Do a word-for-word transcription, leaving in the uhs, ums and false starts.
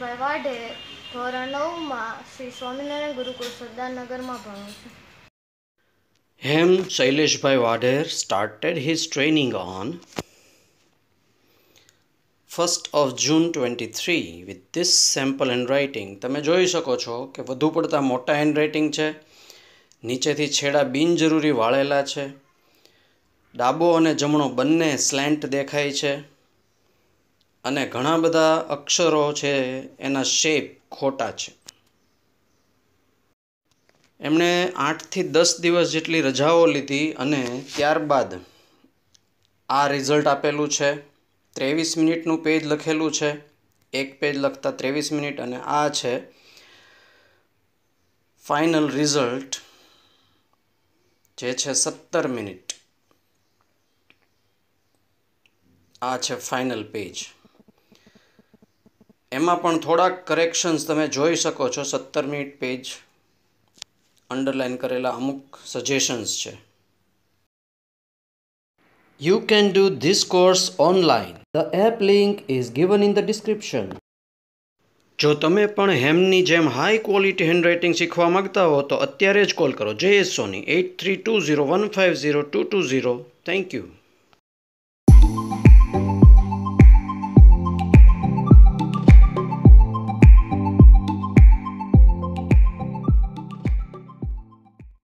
શૈલેષભાઈ વાઢેર, ધોરણ નવમાં શ્રી સ્વામિનારાયણ ગુરુકુળ સરદારનગરમાં ભણું છું. Hem Shaileshbhai Vadher started his training on first of June twenty-three with this sample handwriting. તમે જોઈ શકો છો કે વધુ પડતા મોટા હેન્ડરાઇટિંગ છે, નીચેથી છેડા બિનજરૂરી વાળેલા છે, ડાબો અને જમણો બંને સ્લેન્ટ દેખાય છે અને ઘણા બધા અક્ષરો છે એના શેપ ખોટા છે. એમણે આઠથી દસ દિવસ જેટલી રજાઓ લીધી અને ત્યારબાદ આ રિઝલ્ટ આપેલું છે. ત્રેવીસ મિનિટનું પેજ લખેલું છે, એક પેજ લખતા ત્રેવીસ મિનિટ, અને આ છે ફાઇનલ રિઝલ્ટ જે છે સત્તર મિનિટ. આ છે ફાઇનલ પેજ. એમાં પણ થોડાક કરેક્શન્સ તમે જોઈ શકો છો. સત્તર મિનિટ પેજ અંડરલાઇન કરેલા અમુક સજેશન્સ છે. You can do this course online. The app link is given in the description. જો તમે પણ હેમની જેમ હાઈ ક્વોલિટી હેન્ડરાઇટિંગ શીખવા માંગતા હો તો અત્યારે જ કોલ કરો Jayesh Soni at three two zero one five zero two two zero. Thank you.